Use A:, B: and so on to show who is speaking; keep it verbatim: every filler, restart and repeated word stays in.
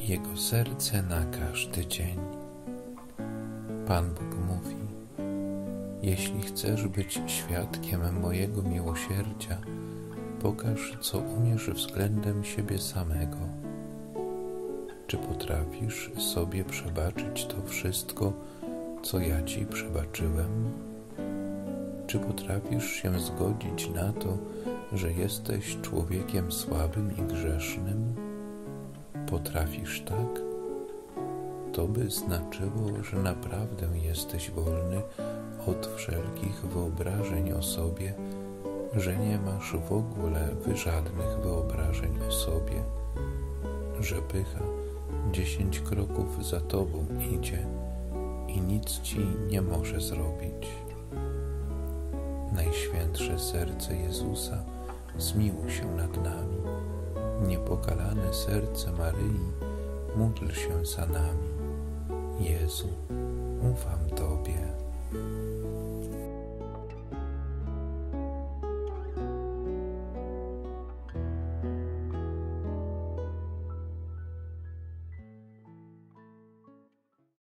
A: Jego serce na każdy dzień. Pan Bóg mówi: jeśli chcesz być świadkiem mojego miłosierdzia, pokaż, co umiesz względem siebie samego. Czy potrafisz sobie przebaczyć to wszystko, co ja Ci przebaczyłem? Czy potrafisz się zgodzić na to, że jesteś człowiekiem słabym i grzesznym? Potrafisz tak? To by znaczyło, że naprawdę jesteś wolny od wszelkich wyobrażeń o sobie, że nie masz w ogóle żadnych wyobrażeń o sobie, że pycha dziesięć kroków za Tobą idzie i nic Ci nie może zrobić. Najświętsze serce Jezusa, zmiłuj się nad nami. Niepokalane serce Maryi, módl się za nami. Jezu, ufam Tobie.